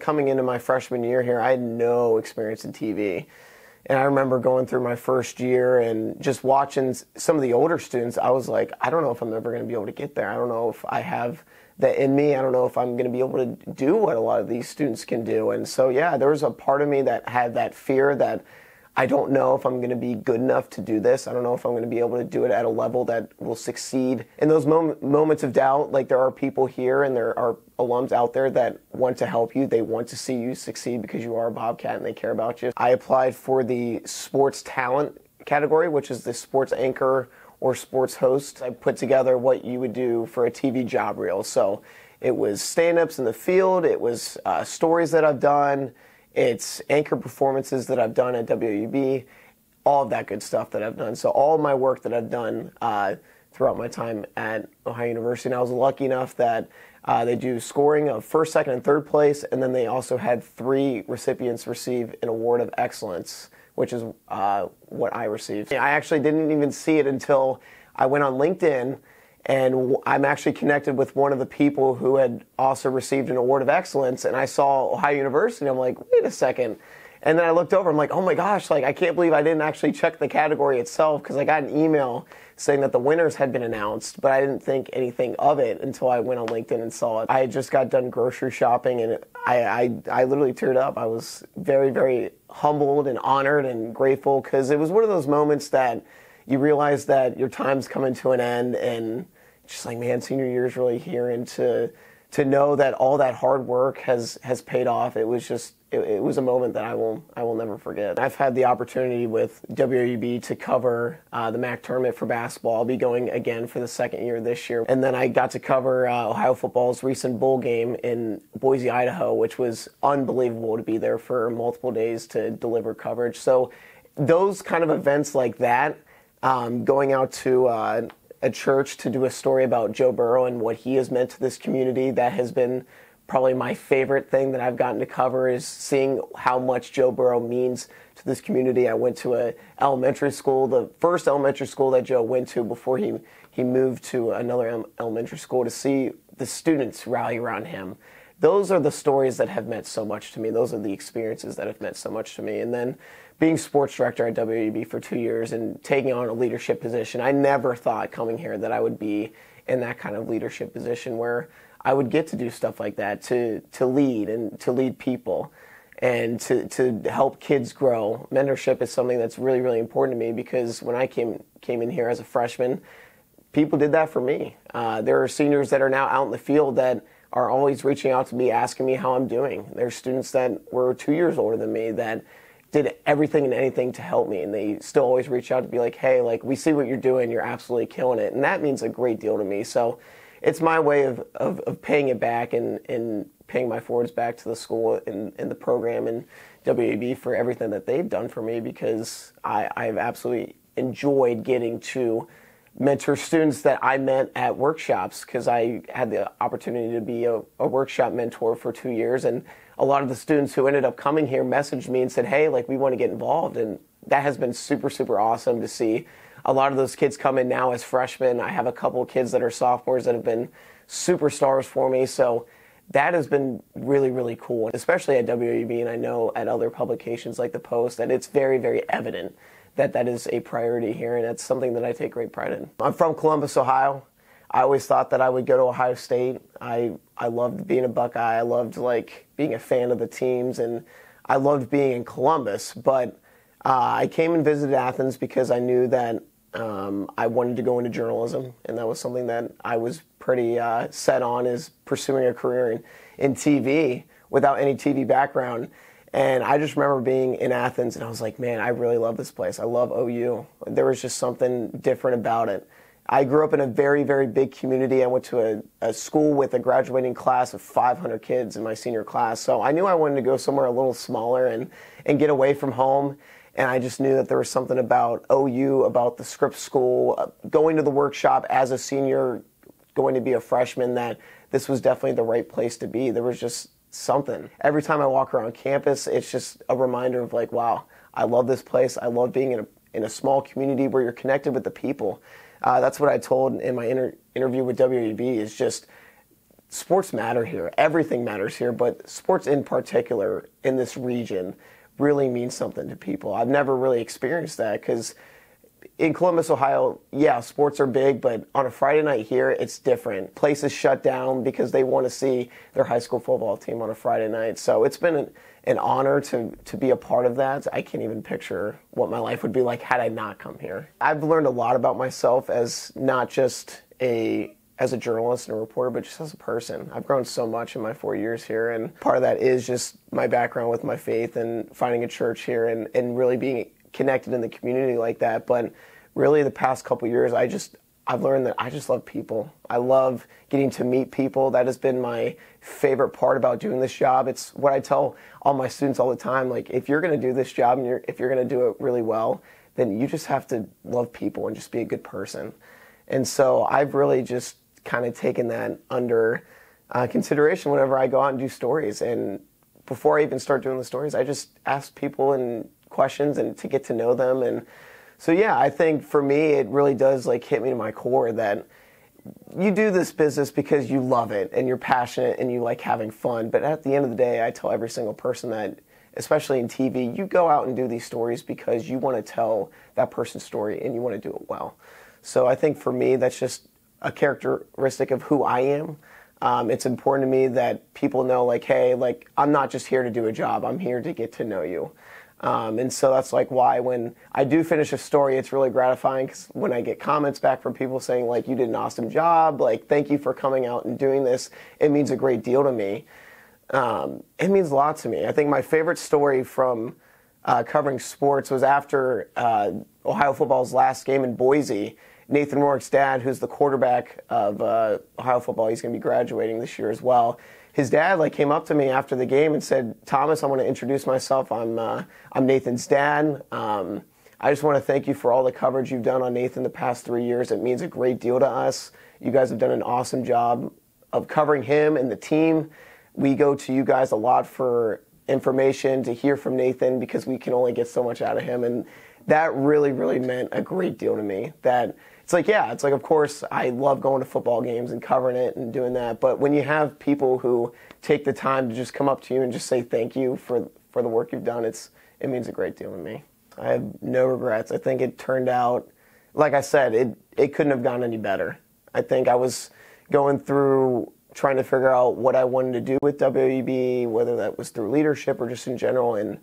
Coming into my freshman year here, I had no experience in TV. And I remember going through my first year and just watching some of the older students. I was like, I don't know if I'm ever going to be able to get there. I don't know if I have that in me. I don't know if I'm going to be able to do what a lot of these students can do. And so, yeah, there was a part of me that had that fear that I don't know if I'm going to be good enough to do this. I don't know if I'm going to be able to do it at a level that will succeed. In those moments of doubt, like there are people here and there are alums out there that want to help you. They want to see you succeed because you are a Bobcat and they care about you. I applied for the sports talent category, which is the sports anchor or sports host. I put together what you would do for a TV job reel. So it was stand-ups in the field. It was stories that I've done. It's anchor performances that I've done at WUB, all of that good stuff that I've done. So all of my work that I've done throughout my time at Ohio University, and I was lucky enough that they do scoring of first, second, and third place, and then they also had 3 recipients receive an award of excellence, which is what I received. I actually didn't even see it until I went on LinkedIn, and I'm actually connected with one of the people who had also received an award of excellence, and I saw Ohio University, and I'm like, wait a second. And then I looked over, I'm like, oh my gosh, like I can't believe I didn't actually check the category itself, because I got an email saying that the winners had been announced, but I didn't think anything of it until I went on LinkedIn and saw it. I had just got done grocery shopping, and I literally teared up. I was very, very humbled and honored and grateful, because it was one of those moments that you realize that your time's coming to an end, and just like, man, senior year is really here, and to know that all that hard work has paid off, it was just, it was a moment that I will never forget. I've had the opportunity with WUB to cover the MAC tournament for basketball. I'll be going again for the second year this year. And then I got to cover Ohio football's recent bowl game in Boise, Idaho, which was unbelievable to be there for multiple days to deliver coverage. So those kind of events like that, going out to a church to do a story about Joe Burrow and what he has meant to this community, that has been probably my favorite thing that I've gotten to cover, is seeing how much Joe Burrow means to this community. I went to a elementary school, the first elementary school that Joe went to before he moved to another elementary school, to see the students rally around him. Those are the stories that have meant so much to me. Those are the experiences that have meant so much to me. And then being sports director at WUB for 2 years and taking on a leadership position, I never thought coming here that I would be in that kind of leadership position where I would get to do stuff like that, to lead and to lead people and to help kids grow. Mentorship is something that's really, really important to me, because when I came in here as a freshman, people did that for me. There are seniors that are now out in the field that are always reaching out to me, asking me how I'm doing. There's students that were 2 years older than me that did everything and anything to help me, and they still always reach out to be like, hey, like, we see what you're doing, you're absolutely killing it. And that means a great deal to me. So it's my way of paying it back and paying my forwards back to the school and the program and WUB for everything that they've done for me, because I've absolutely enjoyed getting to mentor students that I met at workshops, because I had the opportunity to be a workshop mentor for 2 years, and a lot of the students who ended up coming here messaged me and said, hey, like, we want to get involved. And that has been super, super awesome to see a lot of those kids come in now as freshmen. I have a couple of kids that are sophomores that have been superstars for me. So that has been really, really cool, especially at WUB, and I know at other publications like the Post, that it's very, very evident that that is a priority here, and that's something that I take great pride in. I'm from Columbus, Ohio. I always thought that I would go to Ohio State. I loved being a Buckeye. I loved, like, being a fan of the teams, and I loved being in Columbus. But I came and visited Athens because I knew that I wanted to go into journalism, and that was something that I was pretty set on, is pursuing a career in TV without any TV background. And I just remember being in Athens, and I was like, man, I really love this place. I love OU. There was just something different about it. I grew up in a very, very big community. I went to a school with a graduating class of 500 kids in my senior class. So I knew I wanted to go somewhere a little smaller and get away from home. And I just knew that there was something about OU, about the Scripps School, going to the workshop as a senior, going to be a freshman, that this was definitely the right place to be. There was just something. Every time I walk around campus, it's just a reminder of, like, wow, I love this place. I love being in a small community where you're connected with the people. That's what I told in my interview with WUB, is just sports matter here. Everything matters here, but sports in particular in this region really means something to people. I've never really experienced that because in Columbus, Ohio, yeah, sports are big, but on a Friday night here, it's different. Places shut down because they want to see their high school football team on a Friday night. So it's been an honor to be a part of that. I can't even picture what my life would be like had I not come here. I've learned a lot about myself as not just as a journalist and a reporter, but just as a person. I've grown so much in my 4 years here, and part of that is just my background with my faith and finding a church here and really being connected in the community like that. But really the past couple years, I've learned that I just love people. I love getting to meet people. That has been my favorite part about doing this job. It's what I tell all my students all the time. Like, if you're going to do this job and if you're going to do it really well, then you just have to love people and just be a good person. And so I've really just kind of taken that under consideration whenever I go out and do stories. And before I even start doing the stories, I just ask people and questions and to get to know them. And so, yeah, I think for me, it really does like hit me to my core that you do this business because you love it and you're passionate and you like having fun. But at the end of the day, I tell every single person that, especially in TV, you go out and do these stories because you want to tell that person's story and you want to do it well. So I think for me, that's just a characteristic of who I am. It's important to me that people know, like, hey, like, I'm not just here to do a job. I'm here to get to know you. And so that's like why when I do finish a story, it's really gratifying, because when I get comments back from people saying, like, you did an awesome job, like, thank you for coming out and doing this, it means a great deal to me. It means a lot to me. I think my favorite story from covering sports was after Ohio football's last game in Boise. Nathan Rourke's dad, who's the quarterback of Ohio football, he's going to be graduating this year as well. His dad came up to me after the game and said, "Thomas, I want to introduce myself. I'm Nathan's dad. I just want to thank you for all the coverage you've done on Nathan the past 3 years. It means a great deal to us. You guys have done an awesome job of covering him and the team. We go to you guys a lot for information, to hear from Nathan, because we can only get so much out of him." And that really, really meant a great deal to me. That it's like, yeah, it's like, of course, I love going to football games and covering it and doing that. But when you have people who take the time to just come up to you and just say thank you for the work you've done, it means a great deal to me. I have no regrets. I think it turned out, like I said, it couldn't have gone any better. I think I was going through trying to figure out what I wanted to do with WOUB, whether that was through leadership or just in general, and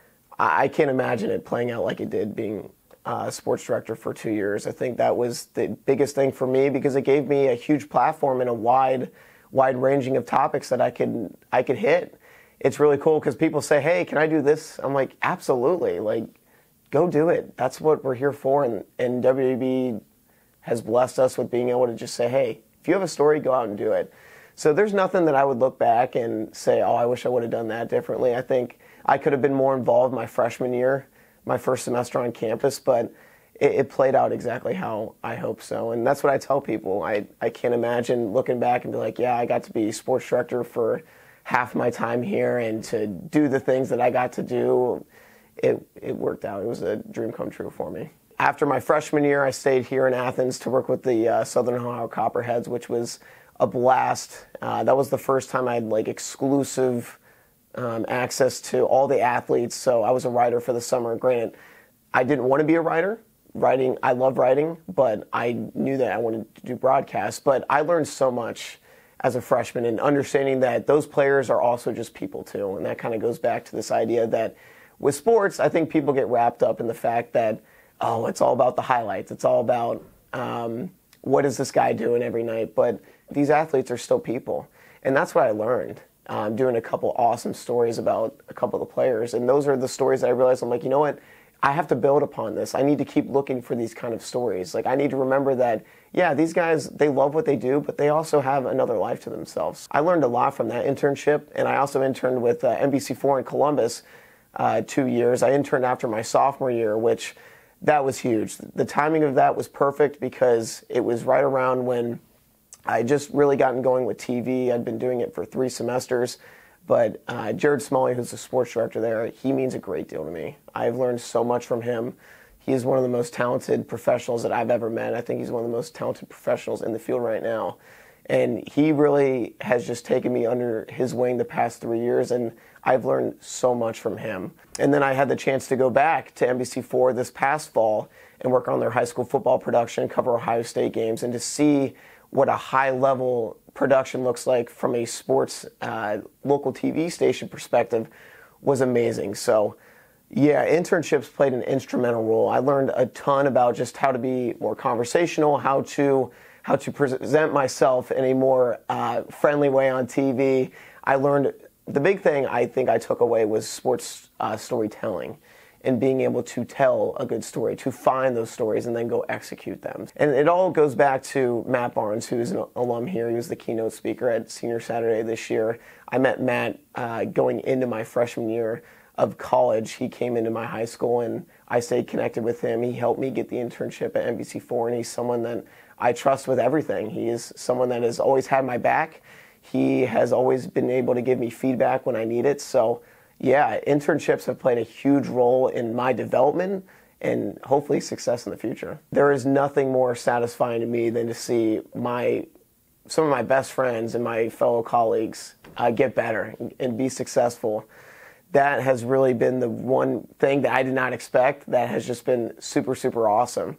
I can't imagine it playing out like it did, being sports director for 2 years. I think that was the biggest thing for me, because it gave me a huge platform and a wide ranging of topics that I could hit. It's really cool because people say, "Hey, can I do this?" I'm like, absolutely. Like, go do it. That's what we're here for. And WOUB has blessed us with being able to just say, "Hey, if you have a story, go out and do it." So there's nothing that I would look back and say, "Oh, I wish I would have done that differently." I think I could have been more involved my freshman year, my first semester on campus, but it played out exactly how I hope so. And that's what I tell people. I can't imagine looking back and be like, yeah, I got to be sports director for half my time here, and to do the things that I got to do, it worked out. It was a dream come true for me. After my freshman year, I stayed here in Athens to work with the Southern Ohio Copperheads, which was a blast. That was the first time I had exclusive access to all the athletes. So I was a writer for the summer. Granted, I didn't want to be a writer. I love writing, but I knew that I wanted to do broadcast. But I learned so much as a freshman, and understanding that those players are also just people too. And that kind of goes back to this idea that with sports, I think people get wrapped up in the fact that, oh, it's all about the highlights. It's all about what is this guy doing every night. But these athletes are still people. And that's what I learned. Doing a couple awesome stories about a couple of the players. And those are the stories that I realized, I'm like, you know what? I have to build upon this. I need to keep looking for these kind of stories. I need to remember that, yeah, these guys, they love what they do, but they also have another life to themselves. I learned a lot from that internship, and I also interned with NBC4 in Columbus 2 years. I interned after my sophomore year, which that was huge. The timing of that was perfect because it was right around when I just really gotten going with TV. I'd been doing it for 3 semesters. But Jared Smalley, who's the sports director there, he means a great deal to me. I've learned so much from him. He is one of the most talented professionals that I've ever met. I think he's one of the most talented professionals in the field right now. And he really has just taken me under his wing the past 3 years, and I've learned so much from him. And then I had the chance to go back to NBC4 this past fall and work on their high school football production, cover Ohio State games, and to see what a high-level production looks like from a sports local TV station perspective was amazing. So yeah, internships played an instrumental role. I learned a ton about just how to be more conversational, how to present myself in a more friendly way on TV. I learned the big thing I think I took away was sports storytelling and being able to tell a good story, to find those stories and then go execute them. And it all goes back to Matt Barnes, who's an alum here. He was the keynote speaker at Senior Saturday this year. I met Matt going into my freshman year of college. He came into my high school and I stayed connected with him. He helped me get the internship at NBC4, and he's someone that I trust with everything. He is someone that has always had my back. He has always been able to give me feedback when I need it. So yeah, internships have played a huge role in my development and hopefully success in the future. There is nothing more satisfying to me than to see some of my best friends and my fellow colleagues get better and be successful. That has really been the one thing that I did not expect that has just been super, super awesome.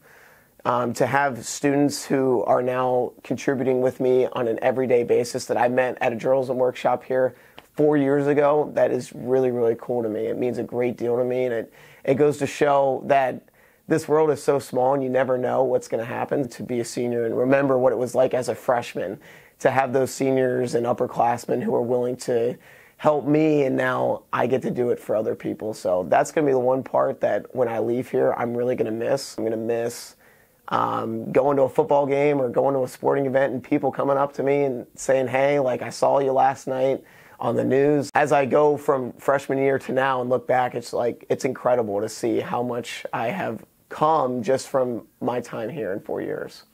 To have students who are now contributing with me on an everyday basis that I met at a journalism workshop here 4 years ago, that is really, really cool to me. It means a great deal to me, and it goes to show that this world is so small and you never know what's going to happen. To be a senior and remember what it was like as a freshman, to have those seniors and upperclassmen who are willing to help me, and now I get to do it for other people. So that's going to be the one part that when I leave here, I'm really going to miss. I'm going to miss going to a football game or going to a sporting event and people coming up to me and saying, hey, like, I saw you last night on the news. As I go from freshman year to now and look back, it's incredible to see how much I have come just from my time here in 4 years.